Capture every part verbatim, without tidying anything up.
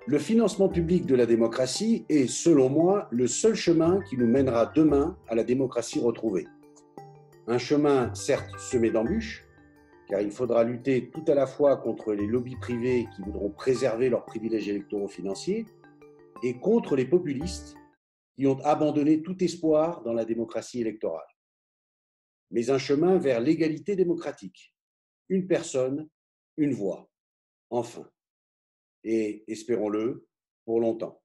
Le financement public de la démocratie est, selon moi, le seul chemin qui nous mènera demain à la démocratie retrouvée. Un chemin, certes, semé d'embûches, car il faudra lutter tout à la fois contre les lobbies privés qui voudront préserver leurs privilèges électoraux financiers et contre les populistes qui ont abandonné tout espoir dans la démocratie électorale. Mais un chemin vers l'égalité démocratique. Une personne, une voix. Enfin. Et, espérons-le, pour longtemps.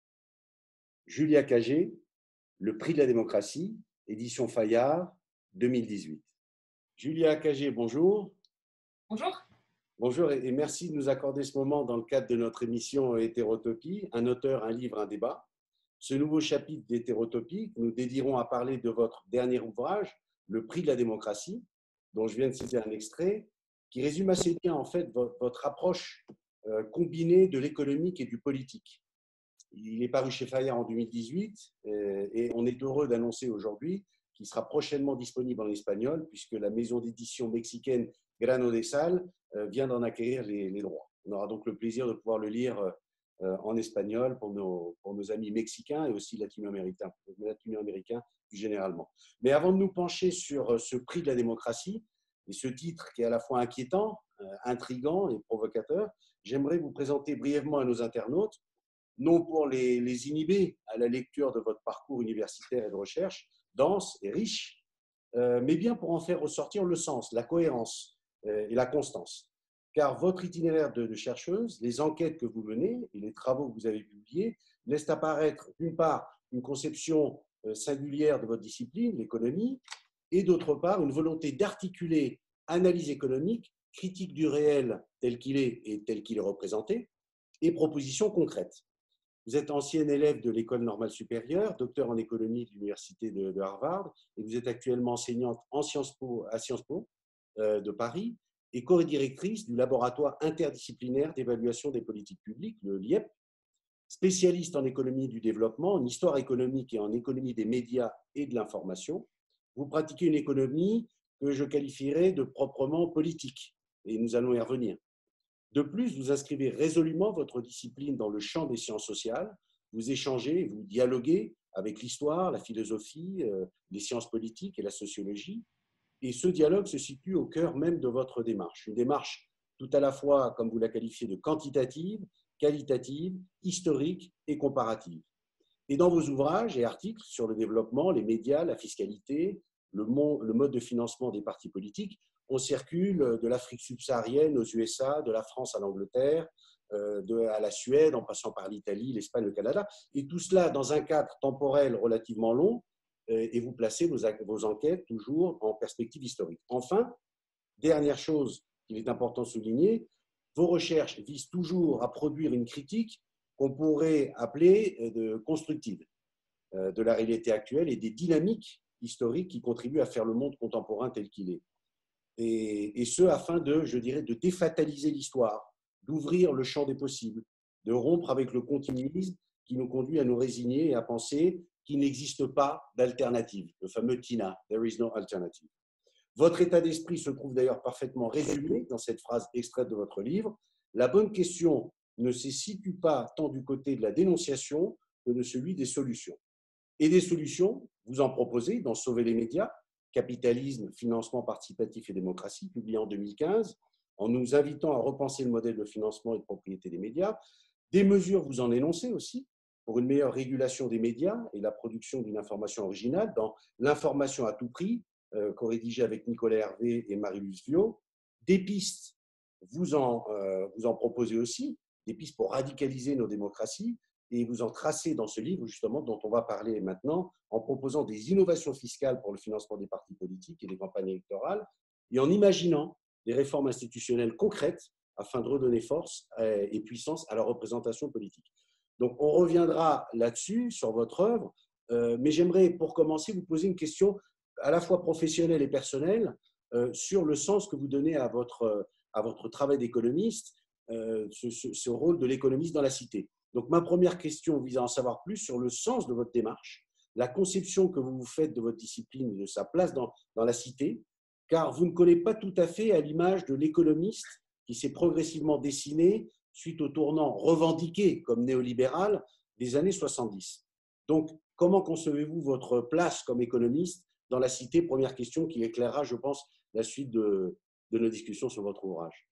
Julia Cagé, Le prix de la démocratie, édition Fayard, deux mille dix-huit. Julia Cagé, bonjour. Bonjour. Bonjour et merci de nous accorder ce moment dans le cadre de notre émission Hétérotopie, un auteur, un livre, un débat. Ce nouveau chapitre d'Hétérotopie, nous dédierons à parler de votre dernier ouvrage, Le prix de la démocratie, dont je viens de citer un extrait, qui résume assez bien en fait votre approche euh, combinée de l'économique et du politique. Il est paru chez Fayard en deux mille dix-huit euh, et on est heureux d'annoncer aujourd'hui qu'il sera prochainement disponible en espagnol puisque la maison d'édition mexicaine Grano de Sal euh, vient d'en acquérir les, les droits. On aura donc le plaisir de pouvoir le lire euh, en espagnol pour nos, pour nos amis mexicains et aussi latino-américains, latino-américains plus généralement. Mais avant de nous pencher sur ce prix de la démocratie et ce titre qui est à la fois inquiétant, euh, intriguant et provocateur, j'aimerais vous présenter brièvement à nos internautes, non pour les, les inhiber à la lecture de votre parcours universitaire et de recherche, dense et riche, euh, mais bien pour en faire ressortir le sens, la cohérence euh, et la constance. Car votre itinéraire de, de chercheuse, les enquêtes que vous menez et les travaux que vous avez publiés laissent apparaître, d'une part, une conception euh, singulière de votre discipline, l'économie, et d'autre part, une volonté d'articuler analyse économique, critique du réel tel qu'il est et tel qu'il est représenté, et propositions concrètes. Vous êtes ancienne élève de l'École normale supérieure, docteur en économie de l'Université de, de Harvard, et vous êtes actuellement enseignante en Sciences Po, à Sciences Po euh, de Paris et co-directrice du laboratoire interdisciplinaire d'évaluation des politiques publiques, le L I E P, spécialiste en économie du développement, en histoire économique et en économie des médias et de l'information. Vous pratiquez une économie que je qualifierais de proprement politique, et nous allons y revenir. De plus, vous inscrivez résolument votre discipline dans le champ des sciences sociales, vous échangez, vous dialoguez avec l'histoire, la philosophie, euh, les sciences politiques et la sociologie, et ce dialogue se situe au cœur même de votre démarche, une démarche tout à la fois, comme vous la qualifiez, de quantitative, qualitative, historique et comparative. Et dans vos ouvrages et articles sur le développement, les médias, la fiscalité, le, monde, le mode de financement des partis politiques, on circule de l'Afrique subsaharienne aux U S A, de la France à l'Angleterre, euh, de, à la Suède, en passant par l'Italie, l'Espagne, le Canada, et tout cela dans un cadre temporel relativement long, euh, et vous placez vos, vos enquêtes toujours en perspective historique. Enfin, dernière chose qu'il est important de souligner, vos recherches visent toujours à produire une critique qu'on pourrait appeler de constructive euh, de la réalité actuelle et des dynamiques historiques qui contribuent à faire le monde contemporain tel qu'il est. Et, et ce, afin de, je dirais, de défataliser l'histoire, d'ouvrir le champ des possibles, de rompre avec le continuisme qui nous conduit à nous résigner et à penser qu'il n'existe pas d'alternative, le fameux T I N A, There is no alternative. Votre état d'esprit se trouve d'ailleurs parfaitement résumé dans cette phrase extraite de votre livre. La bonne question ne se situe pas tant du côté de la dénonciation que de celui des solutions. Et des solutions, vous en proposez dans Sauver les médias, Capitalisme, financement participatif et démocratie, publié en deux mille quinze, en nous invitant à repenser le modèle de financement et de propriété des médias. Des mesures, vous en énoncez aussi, pour une meilleure régulation des médias et la production d'une information originale dans L'information à tout prix, euh, co-rédigé avec Nicolas Hervé et Marie-Luce Viau. Des pistes, vous en, euh, vous en proposez aussi, des pistes pour radicaliser nos démocraties, et vous en tracez dans ce livre, justement, dont on va parler maintenant, en proposant des innovations fiscales pour le financement des partis politiques et des campagnes électorales, et en imaginant des réformes institutionnelles concrètes afin de redonner force et puissance à la représentation politique. Donc, on reviendra là-dessus, sur votre œuvre, euh, mais j'aimerais, pour commencer, vous poser une question à la fois professionnelle et personnelle euh, sur le sens que vous donnez à votre, à votre travail d'économiste, euh, ce, ce, ce rôle de l'économiste dans la cité. Donc, ma première question vise à en savoir plus sur le sens de votre démarche, la conception que vous vous faites de votre discipline et de sa place dans, dans la cité, car vous ne collez pas tout à fait à l'image de l'économiste qui s'est progressivement dessiné suite au tournant revendiqué comme néolibéral des années soixante-dix. Donc, comment concevez-vous votre place comme économiste dans la cité? Première question qui éclairera, je pense, la suite de, de nos discussions sur votre ouvrage.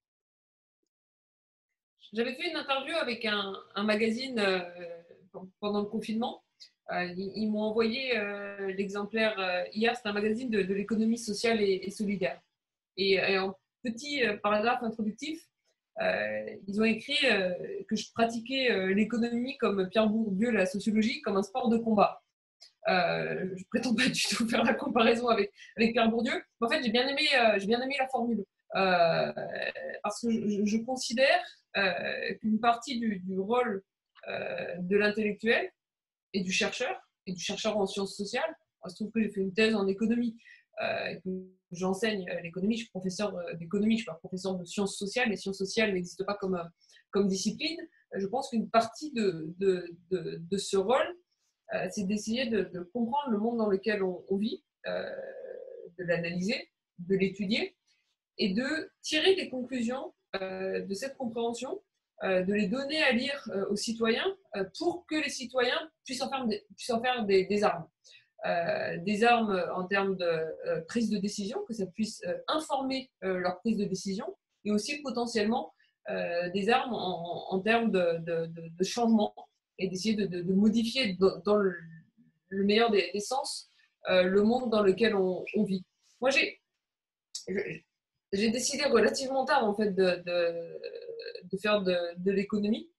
J'avais fait une interview avec un, un magazine euh, pendant le confinement. Euh, ils ils m'ont envoyé euh, l'exemplaire euh, hier. C'est un magazine de, de l'économie sociale et, et solidaire. Et, et en petit euh, paragraphe introductif, euh, ils ont écrit euh, que je pratiquais euh, l'économie comme Pierre Bourdieu la sociologie, comme un sport de combat. Euh, je ne prétends pas du tout faire la comparaison avec, avec Pierre Bourdieu. Mais en fait, j'ai bien aimé, euh, j'ai bien aimé la formule. Euh, parce que je, je considère euh, qu'une partie du, du rôle euh, de l'intellectuel et du chercheur, et du chercheur en sciences sociales, il se trouve que j'ai fait une thèse en économie, euh, que j'enseigne l'économie, je suis professeur d'économie, je suis pas professeur de sciences sociales, les sciences sociales n'existent pas comme, comme discipline. Je pense qu'une partie de, de, de, de ce rôle, euh, c'est d'essayer de, de comprendre le monde dans lequel on, on vit, euh, de l'analyser, de l'étudier, et de tirer des conclusions euh, de cette compréhension, euh, de les donner à lire euh, aux citoyens euh, pour que les citoyens puissent en faire des, puissent en faire des, des armes. Euh, des armes en termes de euh, prise de décision, que ça puisse euh, informer euh, leur prise de décision, et aussi potentiellement euh, des armes en, en termes de, de, de, de changement, et d'essayer de, de, de modifier dans, dans le, le meilleur des, des sens euh, le monde dans lequel on, on vit. Moi, j'ai j'ai décidé relativement tard en fait de, de, de faire de, de l'économie.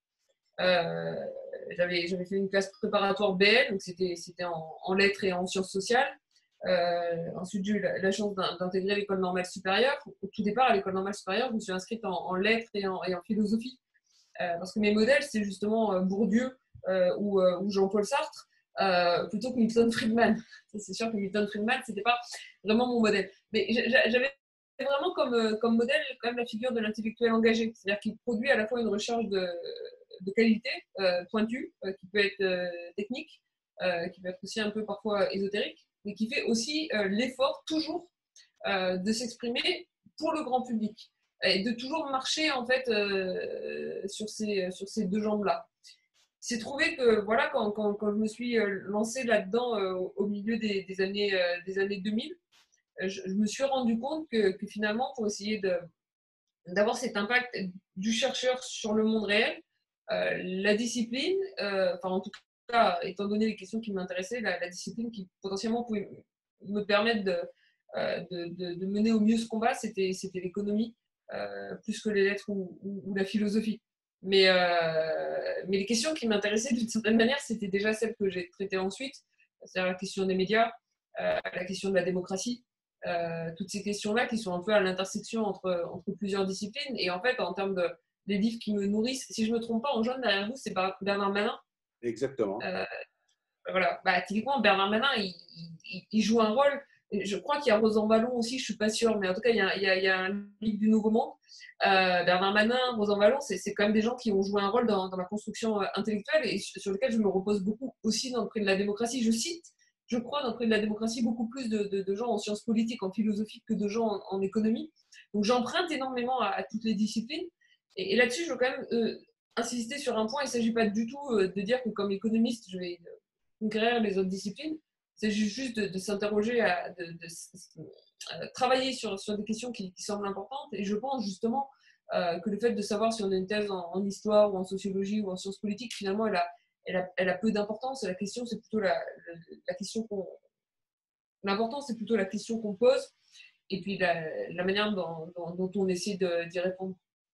Euh, j'avais, j'avais fait une classe préparatoire B L, donc c'était, c'était en, en lettres et en sciences sociales. Euh, ensuite, j'ai eu la, la chance d'intégrer l'école normale supérieure. Au tout départ, à l'école normale supérieure, je me suis inscrite en, en lettres et en, et en philosophie. Euh, parce que mes modèles, c'est justement Bourdieu euh, ou, euh, ou Jean-Paul Sartre, euh, plutôt que Milton Friedman. C'est sûr que Milton Friedman, c'était pas vraiment mon modèle. Mais j'avais vraiment comme, comme modèle quand même la figure de l'intellectuel engagé, c'est-à-dire qu'il produit à la fois une recherche de, de qualité euh, pointue, euh, qui peut être euh, technique, euh, qui peut être aussi un peu parfois ésotérique, mais qui fait aussi euh, l'effort toujours euh, de s'exprimer pour le grand public et de toujours marcher en fait euh, sur ces, sur ces deux jambes-là. C'est trouvé que voilà, quand, quand, quand je me suis lancée là-dedans euh, au milieu des, des, années, euh, des années deux mille, je, je me suis rendu compte que, que finalement, pour essayer de, d'avoir cet impact du chercheur sur le monde réel, euh, la discipline, euh, enfin en tout cas, étant donné les questions qui m'intéressaient, la, la discipline qui potentiellement pouvait me permettre de, euh, de, de, de mener au mieux ce combat, c'était, c'était l'économie, euh, plus que les lettres ou, ou, ou la philosophie. Mais, euh, mais les questions qui m'intéressaient d'une certaine manière, c'était déjà celles que j'ai traitées ensuite, c'est-à-dire la question des médias, euh, la question de la démocratie, euh, toutes ces questions-là qui sont un peu à l'intersection entre, entre plusieurs disciplines. Et en fait, en termes de les livres qui me nourrissent, si je ne me trompe pas, en jaune derrière vous, c'est Bernard Manin. Exactement. Euh, voilà. Bah, typiquement, Bernard Manin, il, il, il joue un rôle. Je crois qu'il y a Rosan Vallon aussi, je ne suis pas sûre, mais en tout cas, il y a, il y a, il y a un livre du Nouveau Monde. Euh, Bernard Manin, Rosan Vallon, c'est, c'est quand même des gens qui ont joué un rôle dans, dans la construction intellectuelle et sur, sur lequel je me repose beaucoup aussi dans le prix de la démocratie. Je cite, je crois, dans le prix de la démocratie, beaucoup plus de, de, de gens en sciences politiques, en philosophie que de gens en, en économie. Donc j'emprunte énormément à, à toutes les disciplines. Et, et là-dessus, je veux quand même euh, insister sur un point. Il ne s'agit pas du tout euh, de dire que comme économiste, je vais conquérir les autres disciplines. C'est juste de, de s'interroger, à, de, de, de travailler sur, sur des questions qui, qui semblent importantes. Et je pense justement euh, que le fait de savoir si on a une thèse en, en histoire ou en sociologie ou en sciences politiques, finalement, elle a, elle a, elle a peu d'importance. La question, c'est plutôt la, la, la question qu'on... L'important, c'est plutôt la question qu'on pose et puis la, la manière dont, dont, dont on essaie de, d'y répondre.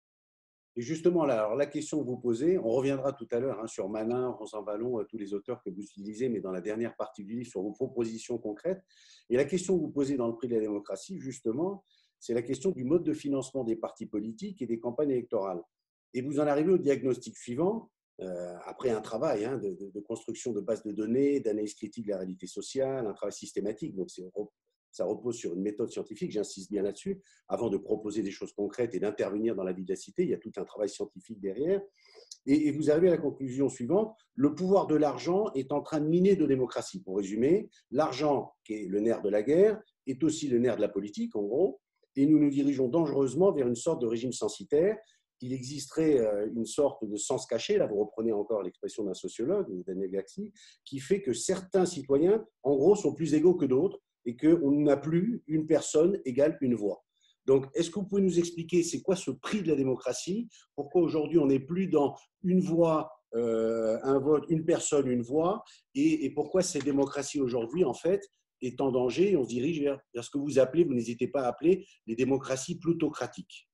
Et justement, là, alors, la question que vous posez, on reviendra tout à l'heure hein, sur Manin, Rosan Vallon, tous les auteurs que vous utilisez, mais dans la dernière partie du livre, sur vos propositions concrètes. Et la question que vous posez dans le prix de la démocratie, justement, c'est la question du mode de financement des partis politiques et des campagnes électorales. Et vous en arrivez au diagnostic suivant, euh, après un travail hein, de, de, de construction de bases de données, d'analyse critique de la réalité sociale, un travail systématique, donc c'est ça repose sur une méthode scientifique, j'insiste bien là-dessus, avant de proposer des choses concrètes et d'intervenir dans la vie de la cité, il y a tout un travail scientifique derrière. Et, et vous arrivez à la conclusion suivante, le pouvoir de l'argent est en train de miner nos démocraties. Pour résumer, l'argent, qui est le nerf de la guerre, est aussi le nerf de la politique, en gros, et nous nous dirigeons dangereusement vers une sorte de régime censitaire qu'il existerait une sorte de sens caché, là vous reprenez encore l'expression d'un sociologue, Daniel Gaxi, qui fait que certains citoyens, en gros, sont plus égaux que d'autres et qu'on n'a plus une personne égale une voix. Donc, est-ce que vous pouvez nous expliquer c'est quoi ce prix de la démocratie? Pourquoi aujourd'hui on n'est plus dans une voix, euh, un vote, une personne, une voix, et, et pourquoi cette démocratie aujourd'hui, en fait, est en danger et on se dirige vers, vers ce que vous appelez, vous n'hésitez pas à appeler, les démocraties plutocratiques?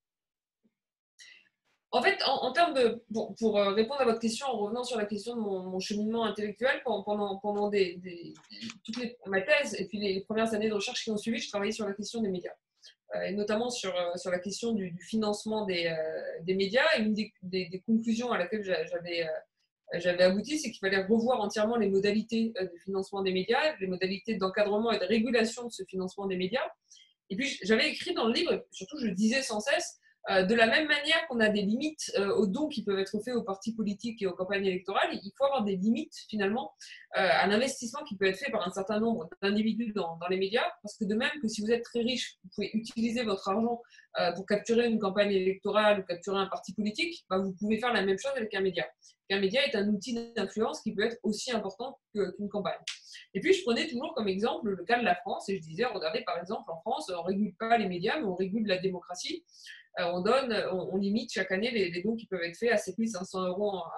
En fait, en, en termes de, pour, pour, répondre à votre question, en revenant sur la question de mon, mon cheminement intellectuel, pendant, pendant des, des, toutes les, ma thèse et puis les premières années de recherche qui ont suivi, je travaillais sur la question des médias, euh, et notamment sur, sur la question du, du financement des, euh, des médias. Et une des, des, des conclusions à laquelle j'avais, euh, j'avais abouti, c'est qu'il fallait revoir entièrement les modalités de financement des médias, les modalités d'encadrement et de régulation de ce financement des médias. Et puis, j'avais écrit dans le livre, surtout je le disais sans cesse, Euh, de la même manière qu'on a des limites euh, aux dons qui peuvent être faits aux partis politiques et aux campagnes électorales, il faut avoir des limites finalement euh, à l'investissement qui peut être fait par un certain nombre d'individus dans, dans les médias, parce que de même que si vous êtes très riche, vous pouvez utiliser votre argent euh, pour capturer une campagne électorale ou capturer un parti politique, bah, vous pouvez faire la même chose avec un média. Et un média est un outil d'influence qui peut être aussi important qu'une campagne. Et puis, je prenais toujours comme exemple le cas de la France et je disais, regardez, par exemple, en France, on ne régule pas les médias, mais on régule la démocratie. Euh, on, donne, on, on limite chaque année les, les dons qui peuvent être faits à sept mille cinq cents euros à,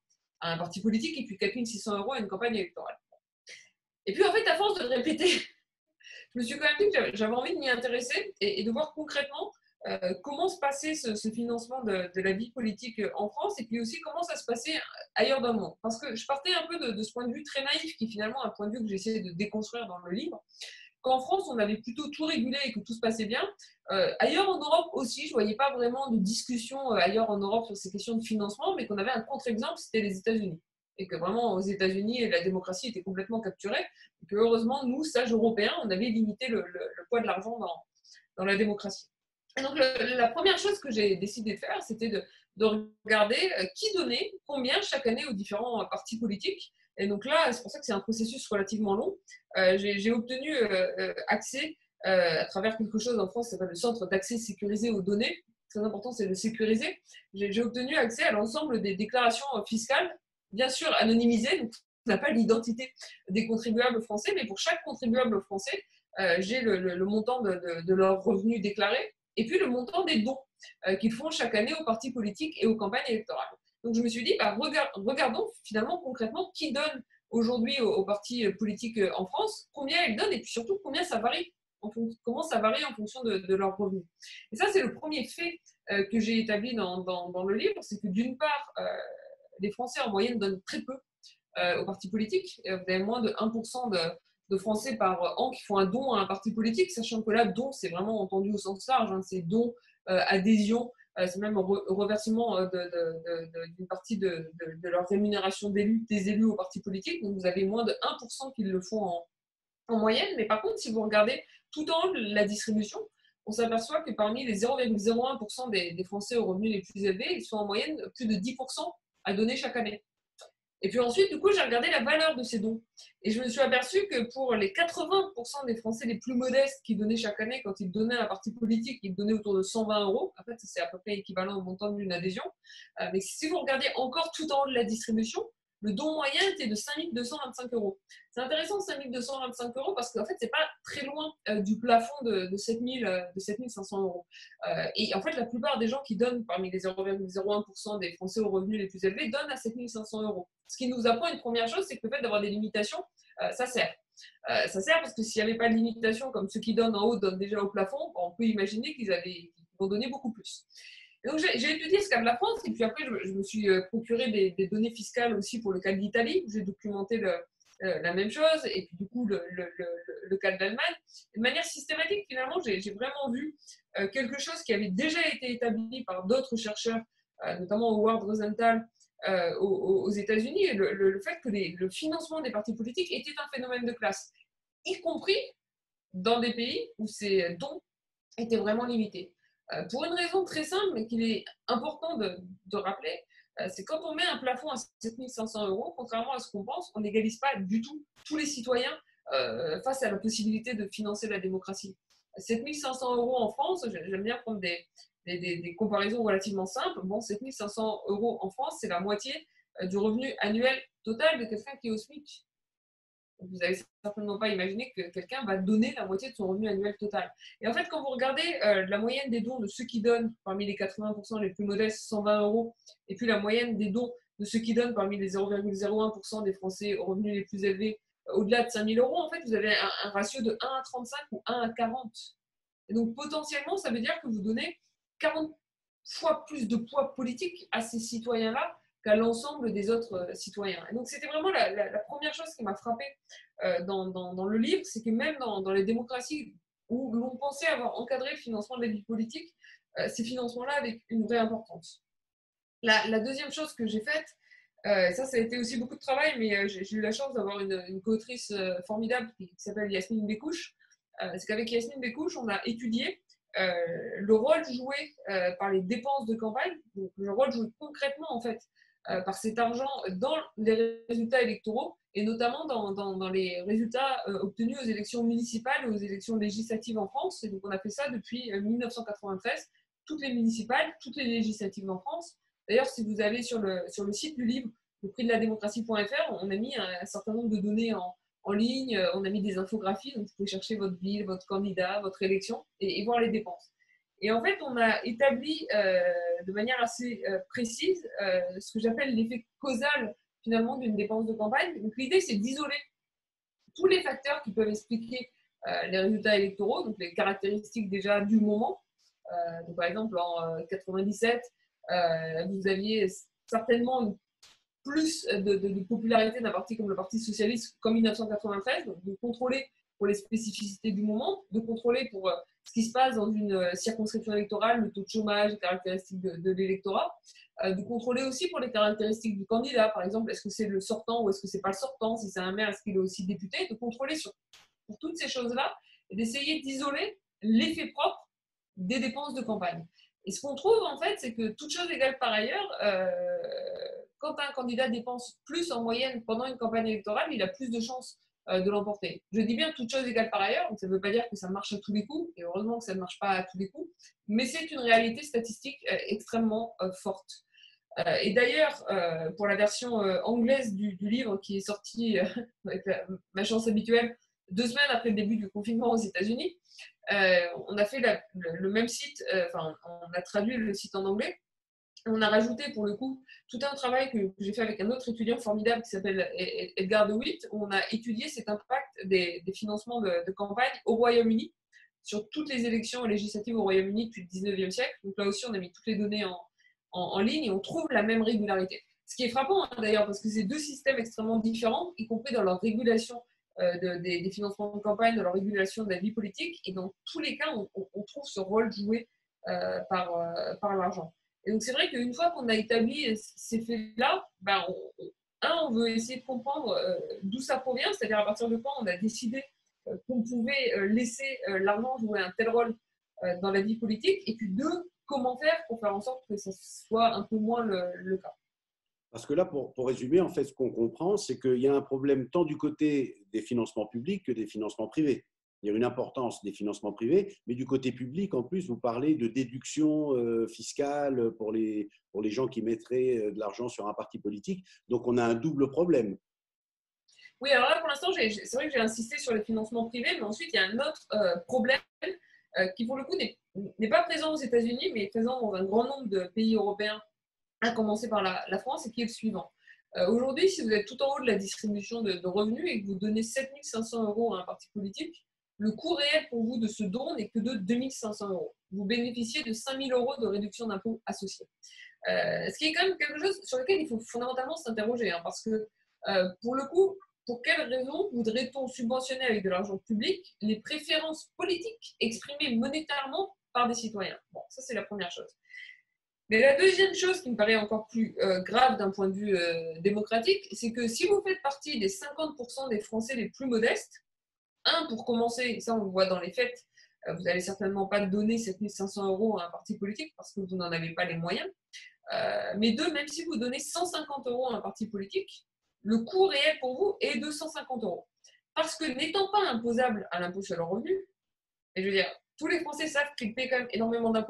à un parti politique et puis quatre mille six cents euros à une campagne électorale. Et puis, en fait, à force de le répéter, je me suis quand même dit que j'avais envie de m'y intéresser et, et de voir concrètement euh, comment se passait ce, ce financement de, de la vie politique en France et puis aussi comment ça se passait ailleurs dans le monde. Parce que je partais un peu de, de ce point de vue très naïf qui est finalement un point de vue que j'essaie de déconstruire dans le livre. Qu'en France, on avait plutôt tout régulé et que tout se passait bien. Euh, ailleurs en Europe aussi, je ne voyais pas vraiment de discussion euh, ailleurs en Europe sur ces questions de financement, mais qu'on avait un contre-exemple, c'était les États-Unis. Et que vraiment, aux États-Unis, la démocratie était complètement capturée. Et que heureusement, nous, sages Européens, on avait limité le, le, le poids de l'argent dans, dans la démocratie. Et donc, le, la première chose que j'ai décidé de faire, c'était de, de regarder euh, qui donnait combien chaque année aux différents partis politiques. Et donc là, c'est pour ça que c'est un processus relativement long. Euh, j'ai obtenu euh, accès euh, à travers quelque chose en France, ça s'appelle le Centre d'accès sécurisé aux données. Très important, c'est de sécuriser. J'ai obtenu accès à l'ensemble des déclarations fiscales, bien sûr anonymisées, donc on n'a pas l'identité des contribuables français, mais pour chaque contribuable français, euh, j'ai le, le, le montant de, de, de leurs revenus déclarés et puis le montant des dons euh, qu'ils font chaque année aux partis politiques et aux campagnes électorales. Donc je me suis dit, bah, regard, regardons finalement concrètement qui donne aujourd'hui aux, aux partis politiques en France, combien ils donnent et puis surtout combien ça varie, en comment ça varie en fonction de, de leurs revenus. Et ça, c'est le premier fait euh, que j'ai établi dans, dans, dans le livre, c'est que d'une part, euh, les Français en moyenne donnent très peu euh, aux partis politiques. Vous avez moins de un pour cent de, de Français par an qui font un don à un parti politique, sachant que là, don, c'est vraiment entendu au sens large, hein, c'est don, euh, adhésion, c'est même re reversement d'une partie de, de, de leur rémunération d'élus, des élus aux partis politiques. Donc vous avez moins de un pour cent qui le font en, en moyenne. Mais par contre, si vous regardez tout en haut la distribution, on s'aperçoit que parmi les zéro virgule zéro un pour cent des, des Français aux revenus les plus élevés, ils sont en moyenne plus de dix pour cent à donner chaque année. Et puis ensuite, du coup, j'ai regardé la valeur de ces dons. Et je me suis aperçue que pour les quatre-vingts pour cent des Français les plus modestes qui donnaient chaque année, quand ils donnaient à un parti politique, ils donnaient autour de cent vingt euros. En fait, c'est à peu près équivalent au montant d'une adhésion. Euh, mais si vous regardez encore tout en haut de la distribution, le don moyen était de cinq mille deux cent vingt-cinq euros. C'est intéressant, cinq mille deux cent vingt-cinq euros, parce qu'en fait, c'est pas très loin euh, du plafond de, de sept mille cinq cents euros. Euh, et en fait, la plupart des gens qui donnent, parmi les zéro virgule zéro un pour cent des Français aux revenus les plus élevés, donnent à sept mille cinq cents euros. Ce qui nous apprend une première chose, c'est que le fait d'avoir des limitations, euh, ça sert. Euh, ça sert parce que s'il n'y avait pas de limitation, comme ceux qui donnent en haut donnent déjà au plafond, on peut imaginer qu'ils vont donner beaucoup plus. Et donc j'ai étudié ce cas de la France et puis après je, je me suis procuré des, des données fiscales aussi pour le cas de l'Italie où j'ai documenté le, euh, la même chose et puis du coup le, le, le, le cas de l'Allemagne. De manière systématique finalement j'ai vraiment vu euh, quelque chose qui avait déjà été établi par d'autres chercheurs, euh, notamment Howard Rosenthal euh, aux, aux États-Unis, le, le, le fait que les, le financement des partis politiques était un phénomène de classe, y compris dans des pays où ces dons étaient vraiment limités. Euh, pour une raison très simple, mais qu'il est important de, de rappeler, euh, c'est quand on met un plafond à sept mille cinq cents euros, contrairement à ce qu'on pense, on n'égalise pas du tout tous les citoyens euh, face à la possibilité de financer la démocratie. sept mille cinq cents euros en France, j'aime bien prendre des, des, des, des comparaisons relativement simples. Bon, sept mille cinq cents euros en France, c'est la moitié du revenu annuel total de quelqu'un qui est au SMIC. Vous n'avez certainement pas imaginé que quelqu'un va donner la moitié de son revenu annuel total. Et en fait, quand vous regardez euh, la moyenne des dons de ceux qui donnent parmi les quatre-vingts pour cent les plus modestes, cent vingt euros, et puis la moyenne des dons de ceux qui donnent parmi les zéro virgule zéro un pour cent des Français aux revenus les plus élevés, euh, au-delà de cinq mille euros, en fait, vous avez un, un ratio de un à trente-cinq ou un à quarante. Et donc, potentiellement, ça veut dire que vous donnez quarante fois plus de poids politique à ces citoyens-là qu'à l'ensemble des autres euh, citoyens. Et donc, c'était vraiment la, la, la première chose qui m'a frappée euh, dans, dans, dans le livre, c'est que même dans, dans les démocraties où l'on pensait avoir encadré le financement de la vie politique, euh, ces financements-là avaient une vraie importance. La, la deuxième chose que j'ai faite, euh, ça, ça a été aussi beaucoup de travail, mais euh, j'ai, j'ai eu la chance d'avoir une, une co-autrice euh, formidable qui, qui s'appelle Yasmine Bekouche. Euh, c'est qu'avec Yasmine Bekouche, on a étudié euh, le rôle joué euh, par les dépenses de campagne, donc le rôle joué concrètement en fait euh, par cet argent dans les résultats électoraux et notamment dans, dans, dans les résultats euh, obtenus aux élections municipales et aux élections législatives en France. Et donc on a fait ça depuis euh, mille neuf cent quatre-vingt-treize, toutes les municipales, toutes les législatives en France. D'ailleurs, si vous allez sur le, sur le site du livre, le prix de la démocratie point F R, on a mis un, un certain nombre de données en, en ligne, on a mis des infographies, donc vous pouvez chercher votre ville, votre candidat, votre élection et, et voir les dépenses. Et en fait, on a établi euh, de manière assez euh, précise euh, ce que j'appelle l'effet causal finalement d'une dépense de campagne. Donc l'idée, c'est d'isoler tous les facteurs qui peuvent expliquer euh, les résultats électoraux, donc les caractéristiques déjà du moment. Euh, donc, par exemple, en euh, quatre-vingt-dix-sept, euh, vous aviez certainement une plus de, de, de popularité d'un parti comme le Parti Socialiste qu'en mille neuf cent quatre-vingt-treize, donc de contrôler pour les spécificités du moment, de contrôler pour euh, ce qui se passe dans une euh, circonscription électorale, le taux de chômage, les caractéristiques de, de l'électorat, euh, de contrôler aussi pour les caractéristiques du candidat, par exemple, est-ce que c'est le sortant ou est-ce que c'est pas le sortant, si c'est un maire, est-ce qu'il est aussi député, de contrôler sur, pour toutes ces choses-là et d'essayer d'isoler l'effet propre des dépenses de campagne. Et ce qu'on trouve, en fait, c'est que toute chose égale par ailleurs, euh, quand un candidat dépense plus en moyenne pendant une campagne électorale, il a plus de chances euh, de l'emporter. Je dis bien toute chose égale par ailleurs, donc ça ne veut pas dire que ça marche à tous les coups, et heureusement que ça ne marche pas à tous les coups, mais c'est une réalité statistique euh, extrêmement euh, forte. Euh, et d'ailleurs, euh, pour la version euh, anglaise du, du livre qui est sortie, euh, avec la, ma chance habituelle, deux semaines après le début du confinement aux États-Unis, euh, on a fait la, le, le même site, euh, enfin, on a traduit le site en anglais. On a rajouté pour le coup tout un travail que, que j'ai fait avec un autre étudiant formidable qui s'appelle Edgar DeWitt, où on a étudié cet impact des, des financements de, de campagne au Royaume-Uni sur toutes les élections législatives au Royaume-Uni depuis le dix-neuvième siècle. Donc là aussi, on a mis toutes les données en, en, en ligne et on trouve la même régularité. Ce qui est frappant hein, d'ailleurs, parce que c'est deux systèmes extrêmement différents, y compris dans leur régulation euh, de, des, des financements de campagne, dans leur régulation de la vie politique. Et dans tous les cas, on, on trouve ce rôle joué euh, par, euh, par l'argent. Et donc, c'est vrai qu'une fois qu'on a établi ces faits-là, ben, on, un, on veut essayer de comprendre euh, d'où ça provient, c'est-à-dire à partir de quand on a décidé euh, qu'on pouvait euh, laisser euh, l'argent jouer un tel rôle euh, dans la vie politique, et puis deux, comment faire pour faire en sorte que ça soit un peu moins le, le cas. Parce que là, pour, pour résumer, en fait, ce qu'on comprend, c'est qu'il y a un problème tant du côté des financements publics que des financements privés. Il y a une importance des financements privés, mais du côté public, en plus, vous parlez de déduction euh, fiscale pour les, pour les gens qui mettraient de l'argent sur un parti politique. Donc, on a un double problème. Oui, alors là, pour l'instant, j'ai, c'est vrai que j'ai insisté sur les financements privés, mais ensuite, il y a un autre euh, problème euh, qui, pour le coup, n'est, n'est pas présent aux États-Unis, mais est présent dans un grand nombre de pays européens, à commencer par la, la France, et qui est le suivant. Euh, aujourd'hui, si vous êtes tout en haut de la distribution de, de revenus et que vous donnez sept mille cinq cents euros à un parti politique, le coût réel pour vous de ce don n'est que de deux mille cinq cents euros. Vous bénéficiez de cinq mille euros de réduction d'impôt associée. Euh, ce qui est quand même quelque chose sur lequel il faut fondamentalement s'interroger, hein, parce que euh, pour le coup, pour quelles raisons voudrait-on subventionner avec de l'argent public les préférences politiques exprimées monétairement par des citoyens? Bon, ça c'est la première chose. Mais la deuxième chose qui me paraît encore plus euh, grave d'un point de vue euh, démocratique, c'est que si vous faites partie des cinquante pour cent des Français les plus modestes, un, pour commencer, et ça on le voit dans les faits, euh, vous n'allez certainement pas donner sept mille cinq cents euros à un parti politique parce que vous n'en avez pas les moyens. Euh, mais deux, même si vous donnez cent cinquante euros à un parti politique, le coût réel pour vous est de cent cinquante euros. Parce que n'étant pas imposable à l'impôt sur le revenu, et je veux dire, tous les Français savent qu'ils paient quand même énormément d'impôts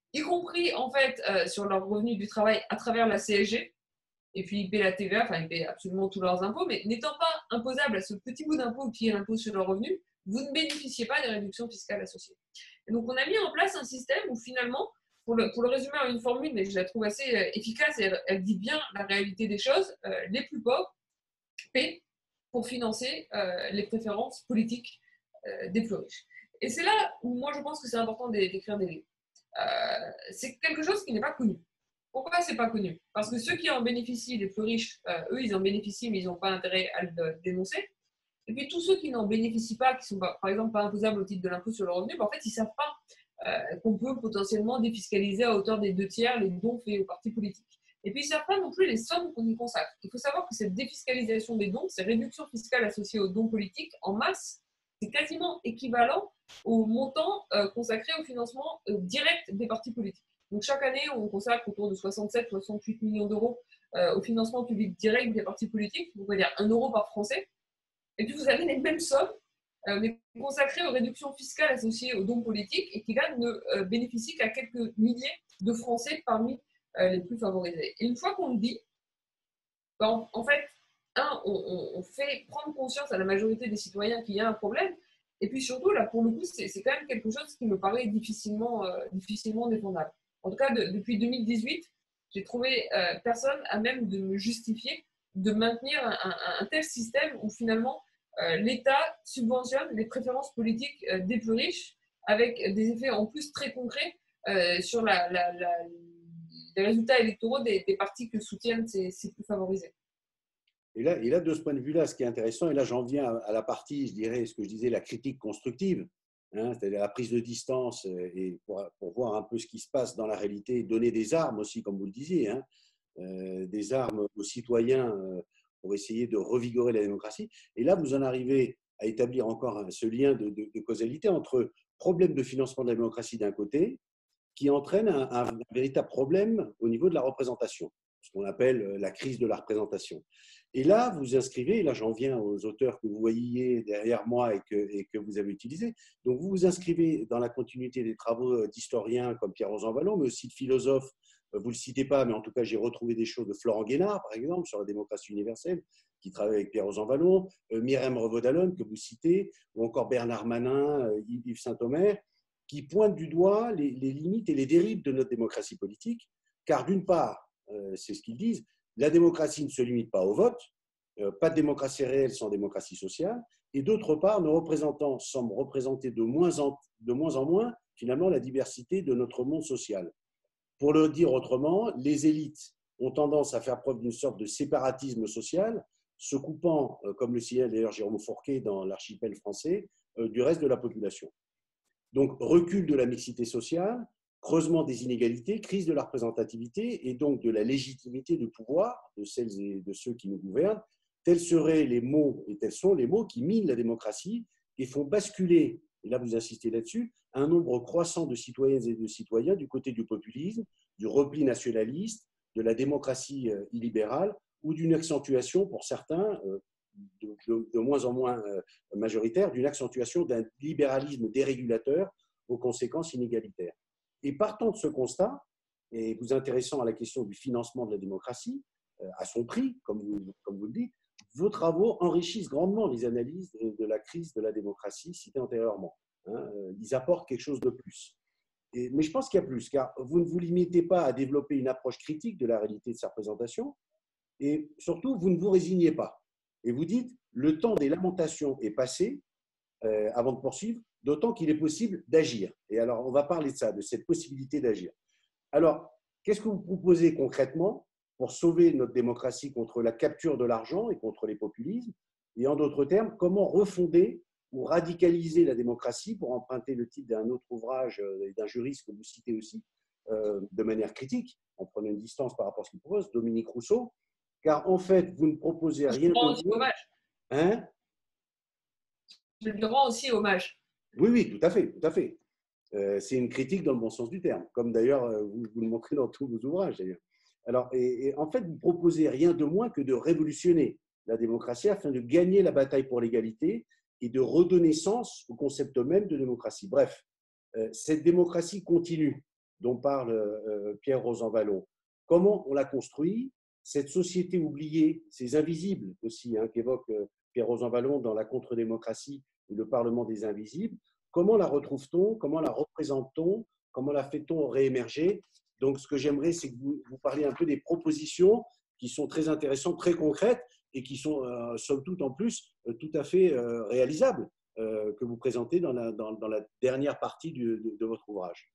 y compris en fait euh, sur leurs revenus du travail à travers la C S G. Et puis ils paient la T V A, enfin ils paient absolument tous leurs impôts, mais n'étant pas imposables à ce petit bout d'impôt qui est l'impôt sur leurs revenus, vous ne bénéficiez pas des réductions fiscales associées. Et donc on a mis en place un système où finalement, pour le, pour le résumer en une formule, mais je la trouve assez euh, efficace et elle, elle dit bien la réalité des choses, euh, les plus pauvres paient pour financer euh, les préférences politiques euh, des plus riches. Et c'est là où moi je pense que c'est important d'écrire des livres. Euh, c'est quelque chose qui n'est pas connu. Pourquoi c'est pas connu? Parce que ceux qui en bénéficient, les plus riches, euh, eux, ils en bénéficient, mais ils n'ont pas intérêt à le dénoncer. Et puis tous ceux qui n'en bénéficient pas, qui sont par exemple pas imposables au titre de l'impôt sur le revenu, ben, en fait, ils ne savent pas euh, qu'on peut potentiellement défiscaliser à hauteur des deux tiers les dons faits aux partis politiques. Et puis ils ne savent pas non plus les sommes qu'on y consacre. Il faut savoir que cette défiscalisation des dons, ces réductions fiscales associées aux dons politiques en masse, c'est quasiment équivalent au montant euh, consacré au financement euh, direct des partis politiques. Donc chaque année, on consacre autour de soixante-sept à soixante-huit millions d'euros euh, au financement public direct des partis politiques, donc on va dire un euro par Français. Et puis vous avez les mêmes sommes, euh, mais consacrées aux réductions fiscales associées aux dons politiques et qui là ne euh, bénéficient qu'à quelques milliers de Français parmi euh, les plus favorisés. Et une fois qu'on le dit, ben, en fait, un, on, on, fait prendre conscience à la majorité des citoyens qu'il y a un problème. Et puis surtout, là, pour le coup, c'est quand même quelque chose qui me paraît difficilement, euh, difficilement défendable. En tout cas, de, depuis deux mille dix-huit, j'ai trouvé euh, personne à même de me justifier de maintenir un, un, un tel système où finalement euh, l'État subventionne les préférences politiques euh, des plus riches avec des effets en plus très concrets euh, sur la, la, la, les résultats électoraux des, des partis que soutiennent ces, ces plus favorisés. Et là, et là, de ce point de vue-là, ce qui est intéressant, et là j'en viens à la partie, je dirais, ce que je disais, la critique constructive, hein, c'est-à-dire la prise de distance et pour, pour voir un peu ce qui se passe dans la réalité, donner des armes aussi, comme vous le disiez, hein, euh, des armes aux citoyens euh, pour essayer de revigorer la démocratie. Et là, vous en arrivez à établir encore ce lien de, de, de causalité entre problème de financement de la démocratie d'un côté, qui entraîne un, un, un véritable problème au niveau de la représentation, ce qu'on appelle la crise de la représentation. Et là, vous inscrivez, et là j'en viens aux auteurs que vous voyez derrière moi et que, et que vous avez utilisés, donc vous vous inscrivez dans la continuité des travaux d'historiens comme Pierre-Rosan Vallon, mais aussi de philosophes, vous ne le citez pas, mais en tout cas j'ai retrouvé des choses de Florent Guénard, par exemple, sur la démocratie universelle, qui travaille avec Pierre-Rosan Vallon, Myrème Revaud-Dallon, que vous citez, ou encore Bernard Manin, Yves Saint-Omer, qui pointent du doigt les, les limites et les dérives de notre démocratie politique, car d'une part, euh, c'est ce qu'ils disent, la démocratie ne se limite pas au vote, euh, pas de démocratie réelle sans démocratie sociale, et d'autre part, nos représentants semblent représenter de moins en, de moins, en moins, finalement, la diversité de notre monde social. Pour le dire autrement, les élites ont tendance à faire preuve d'une sorte de séparatisme social, se coupant, euh, comme le signale d'ailleurs Jérôme Fourquet dans l'archipel français, euh, du reste de la population. Donc, recul de la mixité sociale, creusement des inégalités, crise de la représentativité et donc de la légitimité de pouvoir de celles et de ceux qui nous gouvernent, tels seraient les mots, et tels sont les mots qui minent la démocratie et font basculer, et là vous insistez là-dessus, un nombre croissant de citoyennes et de citoyens du côté du populisme, du repli nationaliste, de la démocratie illibérale ou d'une accentuation pour certains, de, de, de moins en moins majoritaire, d'une accentuation d'un libéralisme dérégulateur aux conséquences inégalitaires. Et partant de ce constat, et vous intéressant à la question du financement de la démocratie, à son prix, comme vous, comme vous le dites, vos travaux enrichissent grandement les analyses de, de la crise de la démocratie citée antérieurement. Hein, ils apportent quelque chose de plus. Et, mais je pense qu'il y a plus, car vous ne vous limitez pas à développer une approche critique de la réalité de sa représentation, et surtout, vous ne vous résignez pas. Et vous dites, le temps des lamentations est passé, euh, avant de poursuivre, d'autant qu'il est possible d'agir. Et alors, on va parler de ça, de cette possibilité d'agir. Alors, qu'est-ce que vous proposez concrètement pour sauver notre démocratie contre la capture de l'argent et contre les populismes? Et en d'autres termes, comment refonder ou radicaliser la démocratie, pour emprunter le titre d'un autre ouvrage d'un juriste que vous citez aussi, euh, de manière critique, en prenant une distance par rapport à ce qu'il propose, Dominique Rousseau, car en fait, vous ne proposez rien de nouveau. Hein? Je lui rends aussi hommage. Oui, oui, tout à fait, tout à fait. Euh, c'est une critique dans le bon sens du terme, comme d'ailleurs vous, vous le montrez dans tous vos ouvrages d'ailleurs. Alors, et, et en fait, vous proposez rien de moins que de révolutionner la démocratie afin de gagner la bataille pour l'égalité et de redonner sens au concept même de démocratie. Bref, euh, cette démocratie continue, dont parle euh, Pierre Rosanvallon. Comment on la construit, cette société oubliée, ces invisibles aussi, hein, qu'évoque euh, Pierre Rosanvallon dans La contre-démocratie et le Parlement des invisibles, comment la retrouve-t-on, comment la représente-t-on, comment la fait-on réémerger? Donc, ce que j'aimerais, c'est que vous, vous parliez un peu des propositions qui sont très intéressantes, très concrètes et qui sont, euh, somme toute, en plus, euh, tout à fait euh, réalisables, euh, que vous présentez dans la, dans, dans la dernière partie du, de, de votre ouvrage.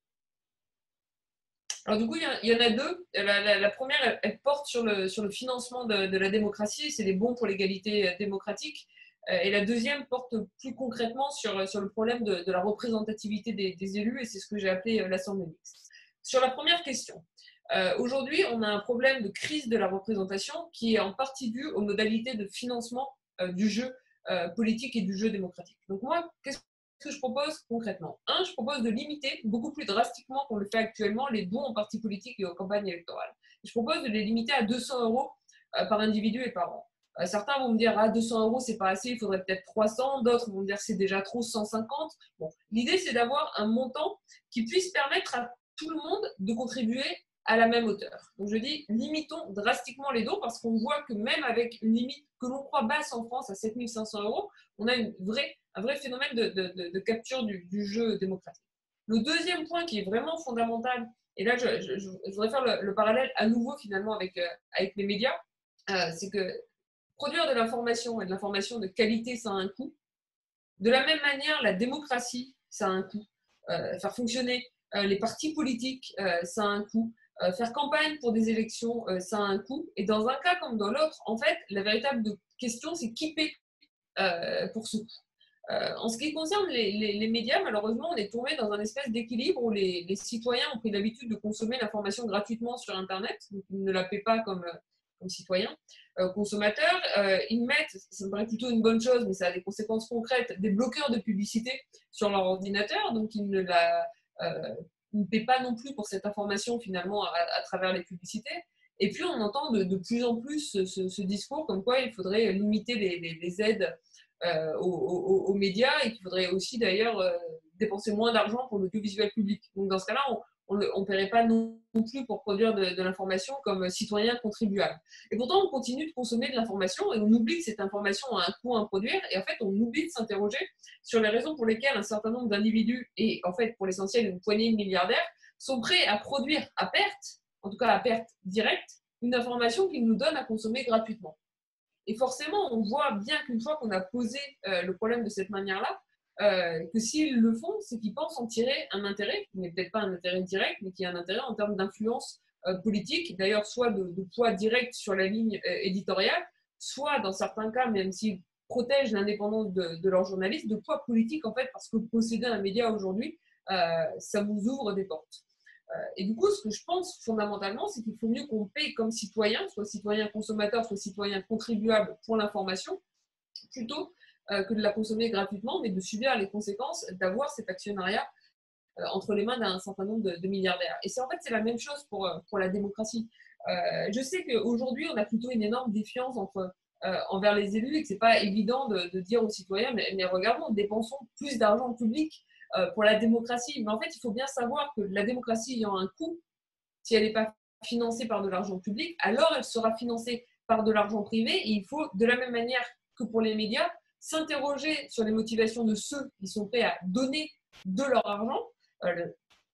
Alors du coup, il y, y en a deux. La, la, la première, elle, elle porte sur le, sur le financement de, de la démocratie, c'est les bons pour l'égalité démocratique. Et la deuxième porte plus concrètement sur, sur le problème de, de la représentativité des, des élus, et c'est ce que j'ai appelé l'Assemblée mixte. Sur la première question, euh, aujourd'hui, on a un problème de crise de la représentation qui est en partie dû aux modalités de financement euh, du jeu euh, politique et du jeu démocratique. Donc moi, qu'est-ce que je propose concrètement? Un, je propose de limiter beaucoup plus drastiquement qu'on le fait actuellement les dons aux partis politiques et aux campagnes électorales. Je propose de les limiter à deux cents euros euh, par individu et par an. Euh, certains vont me dire ah, deux cents euros, c'est pas assez, il faudrait peut-être trois cents. D'autres vont me dire c'est déjà trop, cent cinquante. Bon, l'idée, c'est d'avoir un montant qui puisse permettre à tout le monde de contribuer à la même hauteur. Donc je dis, limitons drastiquement les dons parce qu'on voit que même avec une limite que l'on croit basse en France à sept mille cinq cents euros, on a une vraie, un vrai phénomène de, de, de, de capture du, du jeu démocratique. Le deuxième point qui est vraiment fondamental, et là je, je, je voudrais faire le, le parallèle à nouveau finalement avec, euh, avec les médias, euh, c'est que produire de l'information et de l'information de qualité, ça a un coût. De la même manière, la démocratie, ça a un coût. Euh, faire fonctionner euh, les partis politiques, euh, ça a un coût. Euh, faire campagne pour des élections, euh, ça a un coût. Et dans un cas comme dans l'autre, en fait, la véritable question, c'est qui paie euh, pour ce coût. Euh, en ce qui concerne les, les, les médias, malheureusement, on est tombé dans un espèce d'équilibre où les, les citoyens ont pris l'habitude de consommer l'information gratuitement sur Internet, donc ils ne la paient pas comme, comme citoyens. Euh, consommateurs, euh, ils mettent, ça me paraît plutôt une bonne chose, mais ça a des conséquences concrètes, des bloqueurs de publicité sur leur ordinateur, donc ils ne la euh, ne paient pas non plus pour cette information finalement à, à travers les publicités. Et puis on entend de, de plus en plus ce, ce, ce discours comme quoi il faudrait limiter les, les, les aides euh, aux, aux, aux médias et qu'il faudrait aussi d'ailleurs euh, dépenser moins d'argent pour l'audiovisuel public. Donc dans ce cas-là, on ne paierait pas non plus pour produire de, de l'information comme citoyen contribuable. Et pourtant, on continue de consommer de l'information et on oublie que cette information a un coût à produire et en fait, on oublie de s'interroger sur les raisons pour lesquelles un certain nombre d'individus et en fait, pour l'essentiel, une poignée de milliardaires sont prêts à produire à perte, en tout cas à perte directe, une information qu'ils nous donnent à consommer gratuitement. Et forcément, on voit bien qu'une fois qu'on a posé euh, le problème de cette manière-là, Euh, que s'ils le font, c'est qu'ils pensent en tirer un intérêt, qui n'est peut-être pas un intérêt direct, mais qui est un intérêt en termes d'influence euh, politique, d'ailleurs soit de, de poids direct sur la ligne euh, éditoriale, soit dans certains cas, même s'ils protègent l'indépendance de, de leurs journalistes, de poids politique en fait, parce que posséder un média aujourd'hui, euh, ça vous ouvre des portes. Euh, et du coup, ce que je pense fondamentalement, c'est qu'il faut mieux qu'on paye comme citoyen, soit citoyen consommateur, soit citoyen contribuable pour l'information, plutôt Euh, que de la consommer gratuitement, mais de subir les conséquences d'avoir cet actionnariat euh, entre les mains d'un certain nombre de, de milliardaires. Et c'est en fait c'est la même chose pour, pour la démocratie. Euh, je sais qu'aujourd'hui, on a plutôt une énorme défiance entre, euh, envers les élus et que ce n'est pas évident de, de dire aux citoyens, mais, mais regardons, dépensons plus d'argent public euh, pour la démocratie. Mais en fait, il faut bien savoir que la démocratie ayant un coût, si elle n'est pas financée par de l'argent public, alors elle sera financée par de l'argent privé. Et il faut, de la même manière que pour les médias, s'interroger sur les motivations de ceux qui sont prêts à donner de leur argent euh,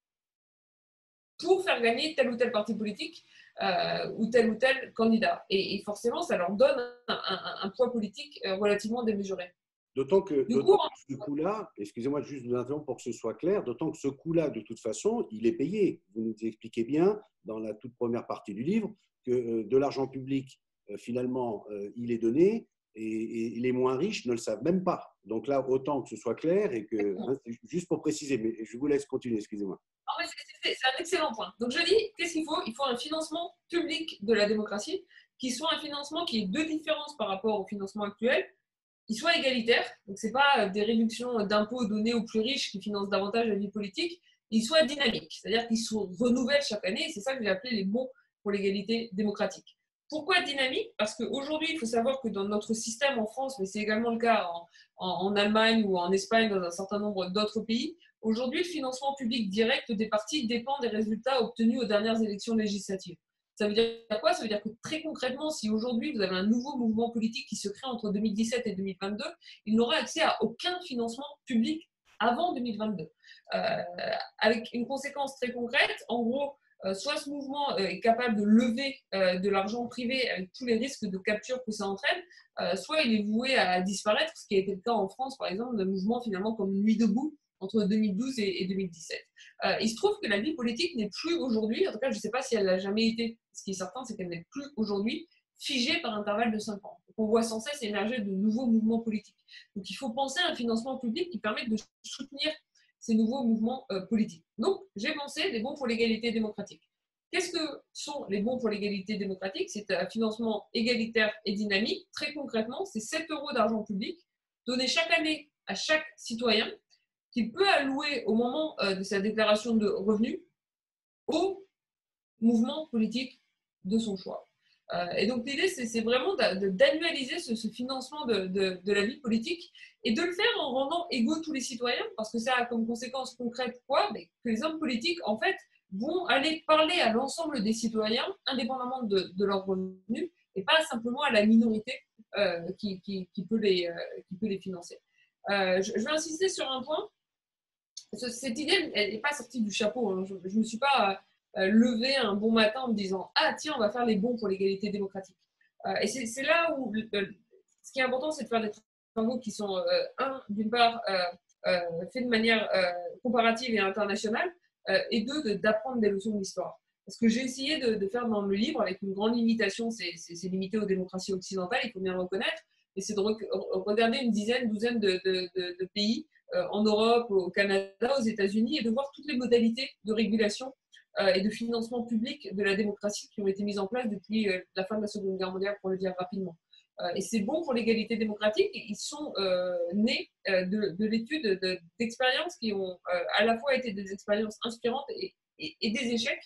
pour faire gagner tel ou tel parti politique euh, ou tel ou tel candidat. Et, et forcément, ça leur donne un, un, un poids politique euh, relativement démesuré. D'autant que, du d'autant coup, que ce coût-là, excusez-moi juste de vous interrompre pour que ce soit clair, d'autant que ce coût-là, de toute façon, il est payé. Vous nous expliquez bien, dans la toute première partie du livre, que euh, de l'argent public, euh, finalement, euh, il est donné, Et, et les moins riches ne le savent même pas. Donc là, autant que ce soit clair et que, hein, juste pour préciser, mais je vous laisse continuer, excusez-moi. C'est un excellent point. Donc je dis, qu'est-ce qu'il faut? Il faut un financement public de la démocratie qui soit un financement qui ait deux différences par rapport au financement actuel. Il soit égalitaire, donc ce n'est pas des réductions d'impôts données aux plus riches qui financent davantage la vie politique. Il soit dynamique, c'est-à-dire qu'il se renouvelle chaque année. Et c'est ça que j'ai appelé les bons pour l'égalité démocratique. Pourquoi dynamique? Parce qu'aujourd'hui, il faut savoir que dans notre système en France, mais c'est également le cas en, en, en Allemagne ou en Espagne, dans un certain nombre d'autres pays, Aujourd'hui, le financement public direct des partis dépend des résultats obtenus aux dernières élections législatives. Ça veut dire quoi? Ça veut dire que très concrètement, si aujourd'hui vous avez un nouveau mouvement politique qui se crée entre deux mille dix-sept et deux mille vingt-deux, il n'aura accès à aucun financement public avant deux mille vingt-deux. Euh, avec une conséquence très concrète, en gros, euh, soit ce mouvement euh, est capable de lever euh, de l'argent privé avec tous les risques de capture que ça entraîne, euh, soit il est voué à disparaître, ce qui a été le cas en France, par exemple, d'un mouvement finalement comme Nuit debout entre deux mille douze et, et deux mille dix-sept. Euh, il se trouve que la vie politique n'est plus aujourd'hui, en tout cas je ne sais pas si elle l'a jamais été, ce qui est certain c'est qu'elle n'est plus aujourd'hui figée par intervalle de cinq ans. Donc, on voit sans cesse émerger de nouveaux mouvements politiques. Donc il faut penser à un financement public qui permette de soutenir ces nouveaux mouvements euh, politiques. Donc j'ai pensé des bons pour l'égalité démocratique. Qu'est-ce que sont les bons pour l'égalité démocratique? C'est un financement égalitaire et dynamique. Très concrètement, c'est sept euros d'argent public donné chaque année à chaque citoyen qu'il peut allouer au moment euh, de sa déclaration de revenus au mouvement politique de son choix. Euh, et donc l'idée, c'est vraiment d'annualiser ce, ce financement de, de, de la vie politique et de le faire en rendant égaux tous les citoyens, parce que ça a comme conséquence concrète quoi? Mais que les hommes politiques, en fait, vont aller parler à l'ensemble des citoyens, indépendamment de, de leurs revenus, et pas simplement à la minorité euh, qui, qui, qui, peut les, euh, qui peut les financer. Euh, je, je vais insister sur un point. Cette idée, elle n'est pas sortie du chapeau. Hein. Je ne me suis pas euh, levé un bon matin en me disant « Ah, tiens, on va faire les bons pour l'égalité démocratique. Euh, » Et c'est là où euh, ce qui est important, c'est de faire des travaux qui sont, euh, un, d'une part, euh, euh, faits de manière euh, comparative et internationale, euh, et deux, d'apprendre des leçons de l'histoire. Ce que j'ai essayé de, de faire dans le livre, avec une grande limitation, c'est limité aux démocraties occidentales, il faut bien le reconnaître, et c'est de re regarder une dizaine, douzaine de, de, de, de pays euh, en Europe, au Canada, aux États-Unis, et de voir toutes les modalités de régulation euh, et de financement public de la démocratie qui ont été mises en place depuis euh, la fin de la Seconde Guerre mondiale, pour le dire rapidement. Euh, et c'est bon pour l'égalité démocratique. Ils sont euh, nés euh, de, de l'étude d'expériences qui ont euh, à la fois été des expériences inspirantes et, et, et des échecs.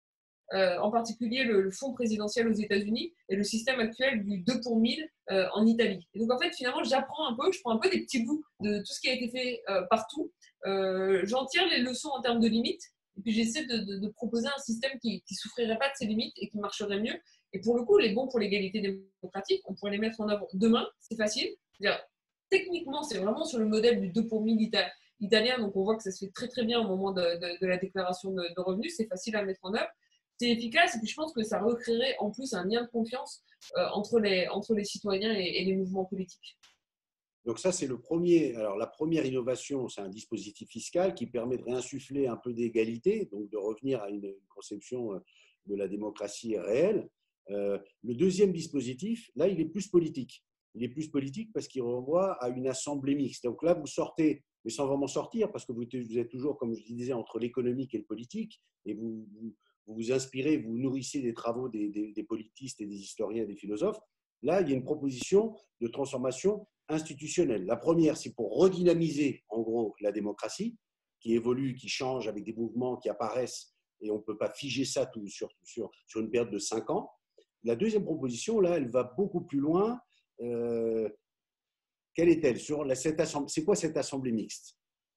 Euh, en particulier le, le fonds présidentiel aux États-Unis et le système actuel du deux pour mille euh, en Italie. Et donc en fait, finalement, j'apprends un peu, je prends un peu des petits bouts de tout ce qui a été fait euh, partout. Euh, J'en tire les leçons en termes de limites, et puis j'essaie de, de, de proposer un système qui ne souffrirait pas de ces limites et qui marcherait mieux. Et pour le coup, les bons pour l'égalité démocratique, on pourrait les mettre en œuvre demain, c'est facile. Techniquement, c'est vraiment sur le modèle du deux pour mille ita italien, donc on voit que ça se fait très très bien au moment de, de, de la déclaration de, de revenus, c'est facile à mettre en œuvre. C'est efficace, et puis je pense que ça recréerait en plus un lien de confiance euh, entre, les, entre les citoyens et, et les mouvements politiques. Donc ça, c'est le premier. Alors la première innovation, c'est un dispositif fiscal qui permet de réinsuffler un peu d'égalité, donc de revenir à une, une conception de la démocratie réelle. Euh, le deuxième dispositif, là, il est plus politique. Il est plus politique parce qu'il renvoie à une assemblée mixte. Donc là, vous sortez, mais sans vraiment sortir, parce que vous êtes toujours, comme je disais, entre l'économique et le politique, et vous, vous vous vous inspirez, vous nourrissez des travaux des, des, des politistes et des historiens et des philosophes. Là, il y a une proposition de transformation institutionnelle. La première, c'est pour redynamiser, en gros, la démocratie, qui évolue, qui change avec des mouvements qui apparaissent, et on ne peut pas figer ça tout sur, sur, sur une période de cinq ans. La deuxième proposition, là, elle va beaucoup plus loin. Euh, quelle est-elle? C'est quoi cette assemblée mixte?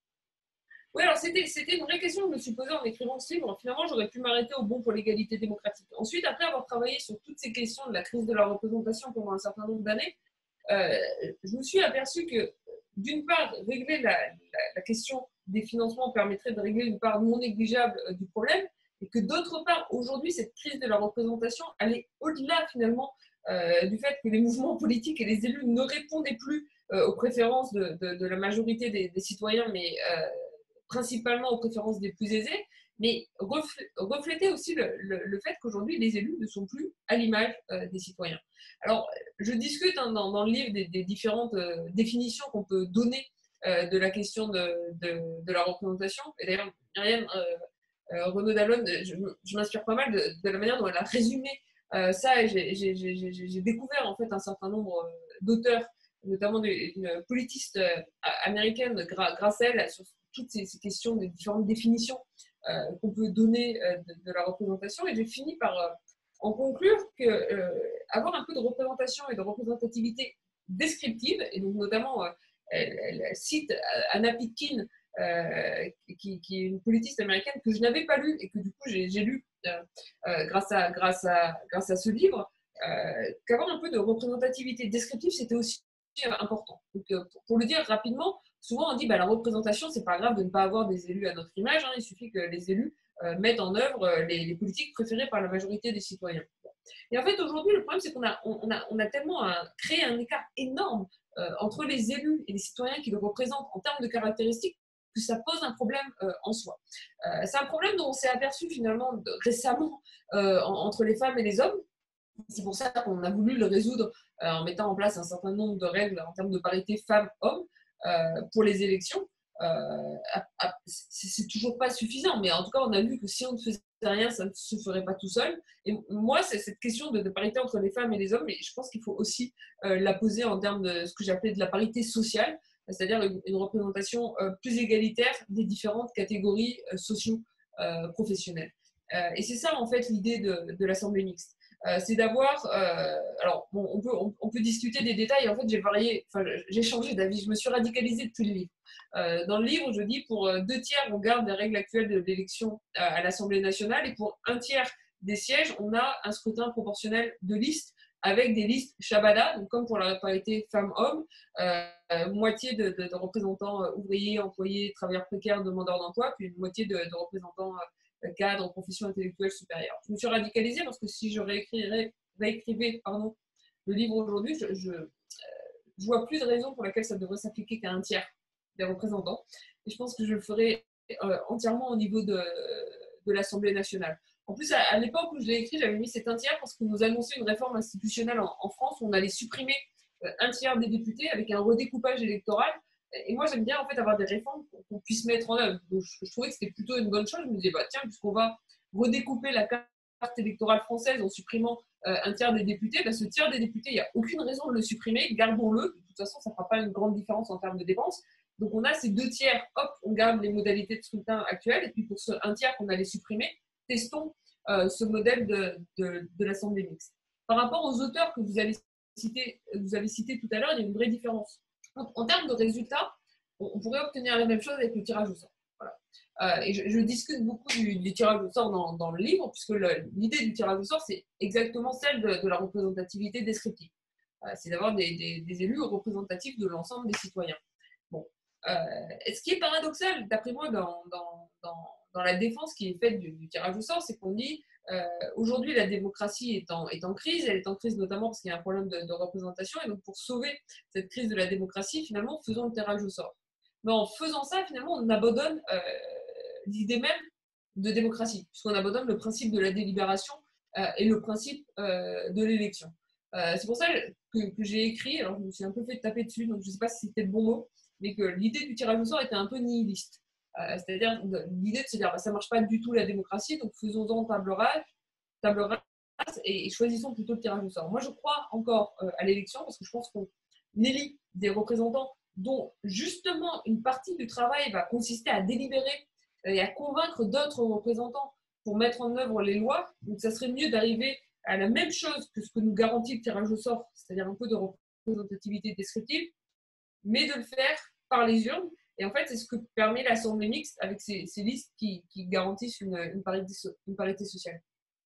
Oui, alors c'était une vraie question que je me suis posée en écrivant ce livre. Finalement, j'aurais pu m'arrêter au bon pour l'égalité démocratique. Ensuite, après avoir travaillé sur toutes ces questions de la crise de la représentation pendant un certain nombre d'années, euh, je me suis aperçu que, d'une part, régler la, la, la question des financements permettrait de régler une part non négligeable euh, du problème, et que d'autre part, aujourd'hui, cette crise de la représentation allait au-delà finalement euh, du fait que les mouvements politiques et les élus ne répondaient plus euh, aux préférences de, de, de la majorité des, des citoyens, mais euh, principalement aux préférences des plus aisés, mais refléter aussi le, le, le fait qu'aujourd'hui, les élus ne sont plus à l'image euh, des citoyens. Alors, je discute hein, dans, dans le livre des, des différentes euh, définitions qu'on peut donner euh, de la question de, de, de la représentation. Et d'ailleurs, Myriam euh, euh, Renaud-Dallon, je, je m'inspire pas mal de, de la manière dont elle a résumé euh, ça, et j'ai découvert en fait un certain nombre d'auteurs, notamment d'une politiste euh, américaine, grâce à elle, sur toutes ces, ces questions des différentes définitions euh, qu'on peut donner euh, de, de la représentation. Et j'ai fini par euh, en conclure qu'avoir euh, un peu de représentation et de représentativité descriptive, et donc notamment, euh, elle, elle cite Anna Pitkin euh, qui, qui est une politiste américaine que je n'avais pas lue et que du coup j'ai lu euh, euh, grâce, à, grâce, à, grâce à ce livre, euh, qu'avoir un peu de représentativité descriptive, c'était aussi important. Donc, euh, pour, pour le dire rapidement, souvent on dit bah, la représentation, c'est pas grave de ne pas avoir des élus à notre image, hein, il suffit que les élus euh, mettent en œuvre euh, les, les politiques préférées par la majorité des citoyens. Et en fait, aujourd'hui, le problème, c'est qu'on a, on a, on a tellement un, créé un écart énorme euh, entre les élus et les citoyens qui le représentent en termes de caractéristiques que ça pose un problème euh, en soi. Euh, c'est un problème dont on s'est aperçu finalement de, récemment euh, en, entre les femmes et les hommes. C'est pour ça qu'on a voulu le résoudre euh, en mettant en place un certain nombre de règles en termes de parité femmes-hommes euh, pour les élections. Euh, c'est toujours pas suffisant, mais en tout cas, on a vu que si on ne faisait rien, ça ne se ferait pas tout seul. Et moi, c'est cette question de, de parité entre les femmes et les hommes, mais je pense qu'il faut aussi euh, la poser en termes de ce que j'appelais de la parité sociale, c'est-à-dire une, une représentation euh, plus égalitaire des différentes catégories euh, socio-professionnelles. Euh, et c'est ça, en fait, l'idée de, de l'Assemblée mixte. Euh, c'est d'avoir, euh, alors bon, on, peut, on, on peut discuter des détails, en fait j'ai varié, enfin j'ai changé d'avis, je me suis radicalisée depuis le livre. Euh, dans le livre, je dis pour deux tiers, on garde les règles actuelles de l'élection à, à l'Assemblée nationale et pour un tiers des sièges, on a un scrutin proportionnel de listes avec des listes Shabada, donc comme pour la parité femmes-hommes, euh, moitié de, de, de représentants ouvriers, employés, travailleurs précaires, demandeurs d'emploi, puis une moitié de, de représentants cadre en profession intellectuelle supérieure. Je me suis radicalisée parce que si je réécrivais, réécrivais pardon, le livre aujourd'hui, je, je, euh, je vois plus de raisons pour lesquelles ça devrait s'appliquer qu'à un tiers des représentants. Et je pense que je le ferai euh, entièrement au niveau de, de l'Assemblée nationale. En plus, à, à l'époque où je l'ai écrit, j'avais mis cet un tiers parce qu'on nous annonçait une réforme institutionnelle en, en France où on allait supprimer euh, un tiers des députés avec un redécoupage électoral. Et moi, j'aime bien en fait avoir des réformes qu'on puisse mettre en œuvre. Donc, je, je trouvais que c'était plutôt une bonne chose. Je me disais, bah, tiens, puisqu'on va redécouper la carte électorale française en supprimant euh, un tiers des députés, bah, ce tiers des députés, il n'y a aucune raison de le supprimer. Gardons-le. De toute façon, ça ne fera pas une grande différence en termes de dépenses. Donc, on a ces deux tiers. Hop, on garde les modalités de scrutin actuelles. Et puis, pour ce un tiers qu'on allait supprimer, testons euh, ce modèle de, de, de l'Assemblée mixte. Par rapport aux auteurs que vous avez cités, vous avez cités tout à l'heure, il y a une vraie différence. En, en termes de résultats, on, on pourrait obtenir la même chose avec le tirage au sort. Voilà. Euh, et je, je discute beaucoup du, du tirage au sort dans, dans le livre, puisque l'idée du tirage au sort, c'est exactement celle de, de la représentativité descriptive. Euh, c'est d'avoir des, des, des élus représentatifs de l'ensemble des citoyens. Bon. Euh, et ce qui est paradoxal, d'après moi, dans, dans, dans, dans la défense qui est faite du, du tirage au sort, c'est qu'on dit Euh, aujourd'hui, la démocratie est en, est en crise. Elle est en crise notamment parce qu'il y a un problème de, de représentation. Et donc, pour sauver cette crise de la démocratie, finalement, faisons le tirage au sort. Mais en faisant ça, finalement, on abandonne euh, l'idée même de démocratie, puisqu'on abandonne le principe de la délibération euh, et le principe euh, de l'élection. Euh, c'est pour ça que, que j'ai écrit, alors je me suis un peu fait taper dessus, donc je ne sais pas si c'était le bon mot, mais que l'idée du tirage au sort était un peu nihiliste. Euh, c'est-à-dire l'idée de se dire bah, ça ne marche pas du tout la démocratie, donc faisons-en table rase, table rase et, et choisissons plutôt le tirage au sort. Moi, je crois encore euh, à l'élection parce que je pense qu'on élit des représentants dont justement une partie du travail va consister à délibérer euh, et à convaincre d'autres représentants pour mettre en œuvre les lois. Donc, ça serait mieux d'arriver à la même chose que ce que nous garantit le tirage au sort, c'est-à-dire un peu de représentativité descriptive, mais de le faire par les urnes. Et en fait, c'est ce que permet l'Assemblée mixte avec ces, ces listes qui, qui garantissent une, une, parité, une parité sociale.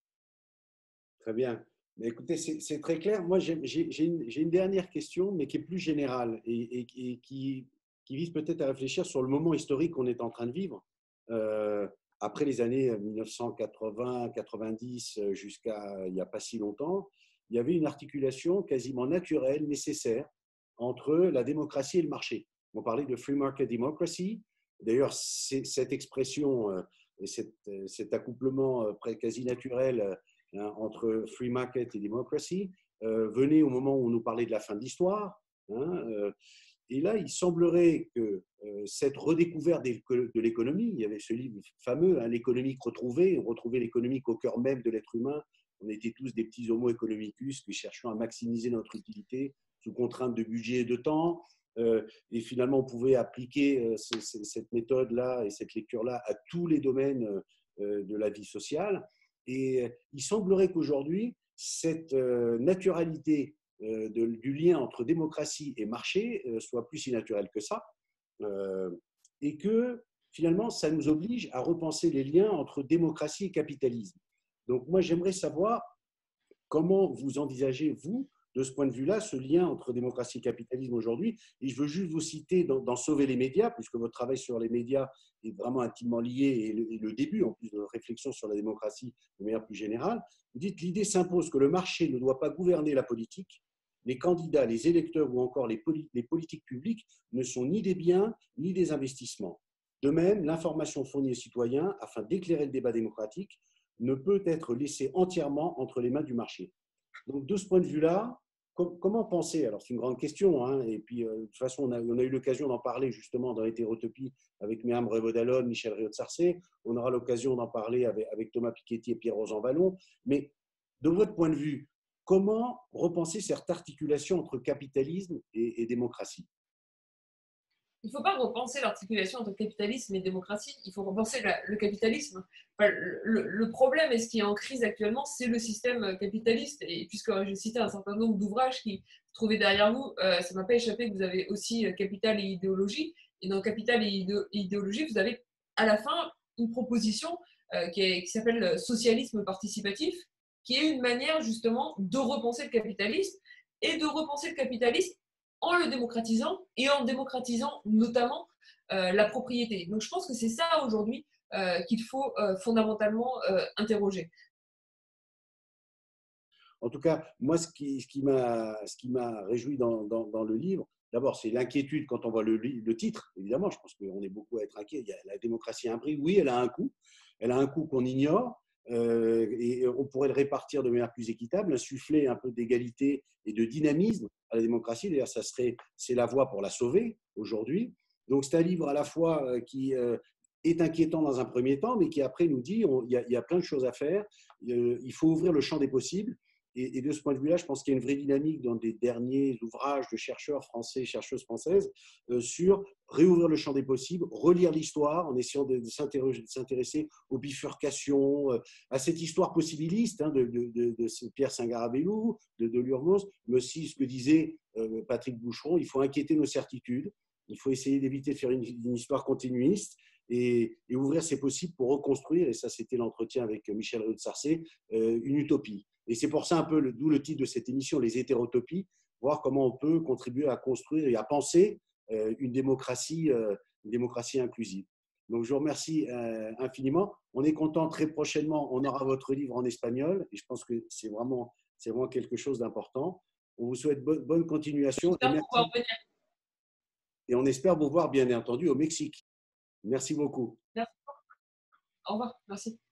Très bien. Mais écoutez, c'est très clair. Moi, j'ai une, une dernière question, mais qui est plus générale et, et, et qui, qui vise peut-être à réfléchir sur le moment historique qu'on est en train de vivre. Euh, après les années mille neuf cent quatre-vingts quatre-vingt-dix jusqu'à il n'y a pas si longtemps, il y avait une articulation quasiment naturelle, nécessaire, entre la démocratie et le marché. On parlait de free market democracy. D'ailleurs, cette expression et cet, cet accouplement quasi naturel hein, entre free market et democracy euh, venait au moment où on nous parlait de la fin de l'histoire. Hein, euh, et là, il semblerait que euh, cette redécouverte de l'économie, il y avait ce livre fameux, hein, l'économique retrouvée, on retrouvait l'économique au cœur même de l'être humain. On était tous des petits homo economicus qui cherchions à maximiser notre utilité sous contrainte de budget et de temps. Euh, et finalement, on pouvait appliquer euh, ce, cette méthode-là et cette lecture-là à tous les domaines euh, de la vie sociale. Et euh, il semblerait qu'aujourd'hui, cette euh, naturalité euh, de, du lien entre démocratie et marché euh, soit plus si naturelle que ça. Euh, et que finalement, ça nous oblige à repenser les liens entre démocratie et capitalisme. Donc moi, j'aimerais savoir comment vous envisagez, vous, de ce point de vue-là, ce lien entre démocratie et capitalisme aujourd'hui. Et je veux juste vous citer dans, dans Sauver les médias, puisque votre travail sur les médias est vraiment intimement lié, et le, et le début, en plus de votre réflexion sur la démocratie de manière plus générale. Vous dites: l'idée s'impose que le marché ne doit pas gouverner la politique. Les candidats, les électeurs ou encore les, poli les politiques publiques ne sont ni des biens ni des investissements. De même, l'information fournie aux citoyens afin d'éclairer le débat démocratique ne peut être laissée entièrement entre les mains du marché. Donc, de ce point de vue-là, com comment penser? Alors, c'est une grande question, hein, et puis, euh, de toute façon, on a, on a eu l'occasion d'en parler justement dans Hétérotopie avec Myriam Revaud-Dallon, Michel Riot-Sarcé. On aura l'occasion d'en parler avec, avec Thomas Piketty et Pierre-Rosan Vallon. Mais, de votre point de vue, comment repenser cette articulation entre capitalisme et, et démocratie? Il ne faut pas repenser l'articulation entre capitalisme et démocratie, il faut repenser la, le capitalisme. Enfin, le, le, problème, et ce qui est en crise actuellement, c'est le système capitaliste. Et puisque je citais un certain nombre d'ouvrages qui se trouvaient derrière vous, euh, ça ne m'a pas échappé que vous avez aussi Capital et idéologie. Et dans Capital et idéologie, vous avez à la fin une proposition euh, qui, qui s'appelle socialisme participatif, qui est une manière justement de repenser le capitalisme et de repenser le capitalisme en le démocratisant et en démocratisant notamment euh, la propriété. Donc je pense que c'est ça aujourd'hui euh, qu'il faut euh, fondamentalement euh, interroger. En tout cas, moi, ce qui, ce qui m'a réjoui dans, dans, dans le livre, d'abord, c'est l'inquiétude quand on voit le, le titre. Évidemment, je pense qu'on est beaucoup à être inquiet. Il y a, la démocratie a un prix. Oui, elle a un coût. Elle a un coût qu'on ignore. Euh, et on pourrait le répartir de manière plus équitable, insuffler un peu d'égalité et de dynamisme à la démocratie. D'ailleurs, ça serait, c'est la voie pour la sauver aujourd'hui. Donc, c'est un livre à la fois qui euh, est inquiétant dans un premier temps, mais qui après nous dit il y, y a plein de choses à faire. Euh, il faut ouvrir le champ des possibles. Et, et de ce point de vue-là, je pense qu'il y a une vraie dynamique dans des derniers ouvrages de chercheurs français, chercheuses françaises, euh, sur réouvrir le champ des possibles, relire l'histoire en essayant de, de s'intéresser aux bifurcations, euh, à cette histoire possibiliste hein, de, de, de, de Pierre Singarabellou, de, de Lurmos, mais aussi ce que disait euh, Patrick Boucheron, il faut inquiéter nos certitudes, il faut essayer d'éviter de faire une, une histoire continuiste. Et, et ouvrir ses possibles pour reconstruire, et ça c'était l'entretien avec Michel Riot-Sarcé, euh, une utopie. Et c'est pour ça un peu, d'où le titre de cette émission, les hétérotopies, voir comment on peut contribuer à construire et à penser euh, une, démocratie, euh, une démocratie inclusive. Donc je vous remercie euh, infiniment. On est content, très prochainement, on aura votre livre en espagnol, et je pense que c'est vraiment, c'est vraiment quelque chose d'important. On vous souhaite bonne, bonne continuation. Et, merci. Et on espère vous voir, bien entendu, au Mexique. Merci beaucoup. Merci. Au revoir. Merci.